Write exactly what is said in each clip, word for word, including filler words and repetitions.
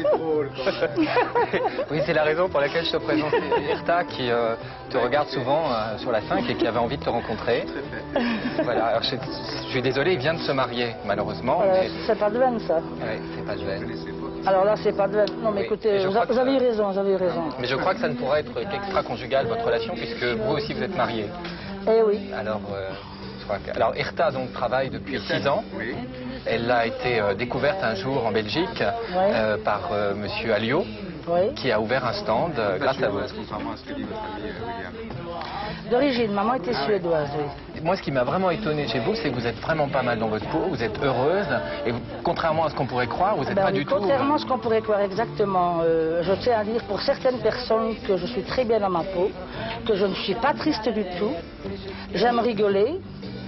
drôle quand même. Oui, c'est la raison pour laquelle je te présente Irta, qui euh, te regarde souvent euh, sur la cinq et qui avait envie de te rencontrer. Voilà, alors je, je suis désolé, il vient de se marier, malheureusement. Euh, Mais... C'est pas de veine, ça. Oui, c'est pas de veine. Alors là, c'est pas de veine. Non, mais Oui, écoutez, je vous, crois vous que avez eu ça- raison, vous avez eu raison. Mais je crois que ça ne pourra être qu'extra-conjugal, votre relation, puisque vous aussi vous êtes mariés. Eh oui. Alors, euh, je crois que... Alors, Irta donc travaille depuis six ans. Oui. Elle a été euh, découverte un jour en Belgique Ouais. euh, par euh, Monsieur Alliot, Oui. qui a ouvert un stand euh, grâce à vous. Contrairement à ce que dit votre ami euh, William. D'origine, maman était suédoise, oui. Moi, ce qui m'a vraiment étonné chez vous, c'est que vous êtes vraiment pas mal dans votre peau, vous êtes heureuse, et vous- contrairement à ce qu'on pourrait croire, vous n'êtes Ben pas oui, du tout... contrairement à ce qu'on pourrait croire exactement, euh, je tiens à dire pour certaines personnes que je suis très bien dans ma peau, que je ne suis pas triste du tout, j'aime rigoler,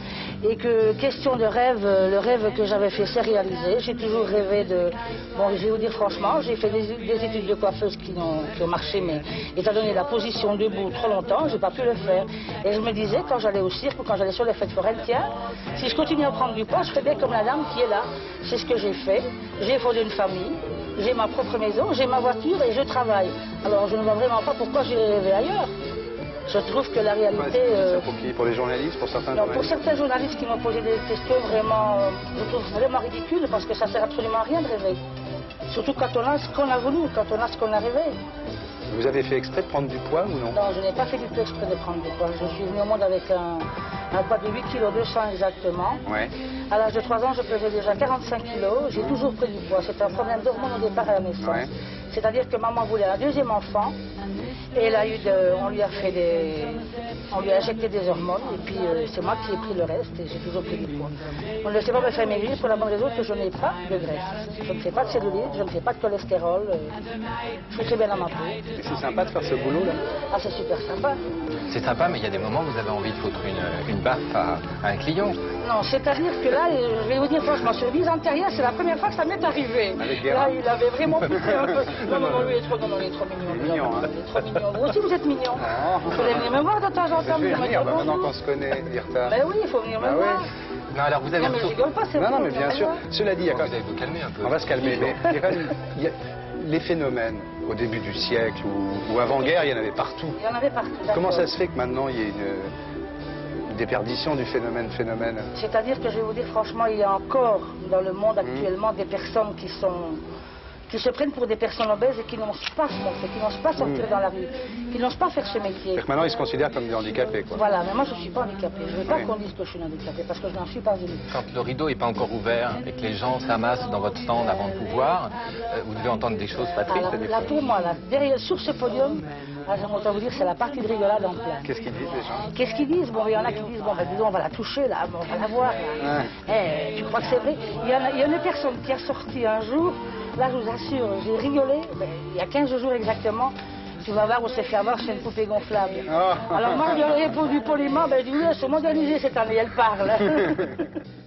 et que question de rêve, euh, le rêve que j'avais fait s'est réalisé. J'ai toujours rêvé de... Bon, je vais vous dire franchement, j'ai fait des, des études de coiffeuse qui ont, qui ont marché, mais étant donné la position debout trop longtemps, j'ai pas pu le faire. Et je me disais, quand j'allais au cirque ou quand j'allais sur les fêtes foraines, tiens, si je continue à prendre du poids, je ferais bien comme la dame qui est là. C'est ce que j'ai fait. J'ai fondé une famille, j'ai ma propre maison, j'ai ma voiture et je travaille. Alors je ne vois vraiment pas pourquoi j'ai rêvé ailleurs. Je trouve que la réalité... euh, Pour qui? Pour les journalistes, pour certains non, pour journalistes? certains journalistes qui m'ont posé des questions vraiment, euh, je trouve vraiment ridicules parce que ça sert absolument à rien de rêver. Surtout quand on a ce qu'on a voulu, quand on a ce qu'on a rêvé. Vous avez fait exprès de prendre du poids ou non? Non, je n'ai pas fait du tout exprès de prendre du poids. Je suis venue au monde avec un, un poids de huit virgule deux kilos exactement. Ouais. À l'âge de trois ans, je pesais déjà quarante-cinq kilos. J'ai toujours pris du poids. C'est un problème d'hormones au départ à la naissance. Ouais. C'est-à-dire que maman voulait un deuxième enfant. Et elle a eu de, on lui a fait des, on lui a injecté des hormones. Et puis euh, c'est moi qui ai pris le reste et j'ai toujours pris du poids. On ne sait pas me faire maigrir pour la bonne raison que je n'ai pas de graisse. Je ne fais pas de cellulite, je ne fais pas de cholestérol. euh, Je suis très bien dans ma peau. Et c'est sympa de faire ce boulot-là? Ah, c'est super sympa. C'est sympa, mais il y a des moments où vous avez envie de foutre une, une baffe à, à un client. Non, c'est-à-dire que là, je vais vous dire franchement, sur dix ans de carrière, c'est la première fois que ça m'est arrivé. Avec Guérin. Là, il avait vraiment piqué un peu. Non, non, non, lui, il est trop, non, non, il est trop mignon. Il est mignon, hein. Il est trop mignon. Vous aussi, vous êtes mignon. Ah. Vous pouvez venir me voir de temps en temps. Je vais venir me venir, dire bah, maintenant bonjour. qu'on se connaît, Irta. Ben oui, il faut venir me Bah ouais. voir. Non, alors vous avez... Non, mais je rigole pas, c'est Non, non, vous, mais bien vous sûr. allez voir. Cela dit, il y a Vous quand allez même... vous calmer un peu. On va se calmer, mais Irène, il y a les phénomènes au début du siècle ou, ou avant-guerre, il y en avait partout. Il y en avait partout. Comment ça d'accord. se fait que maintenant il y ait une, une déperdition du phénomène-phénomène? C'est-à-dire que je vais vous dire franchement, il y a encore dans le monde Mmh. actuellement des personnes qui sont qui se prennent pour des personnes obèses et qui n'osent pas se montrer, qui n'osent pas sortir Mmh. dans la rue, qui n'osent pas faire ce métier. C'est-à-dire que maintenant ils se considèrent comme des handicapés, quoi. Voilà, mais moi je ne suis pas handicapée. Je ne veux pas Oui. qu'on dise que je suis handicapée parce que je n'en suis pas une. Quand le rideau n'est pas encore ouvert et que les gens s'amassent dans votre stand avant de vous voir, euh, vous devez entendre des choses pas tristes. Alors, des là, fois. pour moi, là, derrière, sur ce podium, ah, j'aime autant vous dire, c'est la partie de rigolade en plein. Qu'est-ce qu'ils disent les gens? Qu'est-ce qu'ils disent? Bon, il y en a qui disent, bon, ben, disons, on va la toucher, là, bon, on va la voir. Là. Eh, tu crois que c'est vrai? Il y, en a, il y a une personne qui a sorti un jour, là, je vous assure, j'ai rigolé, ben, il y a quinze jours exactement. Tu vas voir où c'est fait avoir, c'est une poupée gonflable. Oh. Alors moi, je lui ai répondu poliment, ben, je dis, oui, elle se moderniser cette année, elle parle.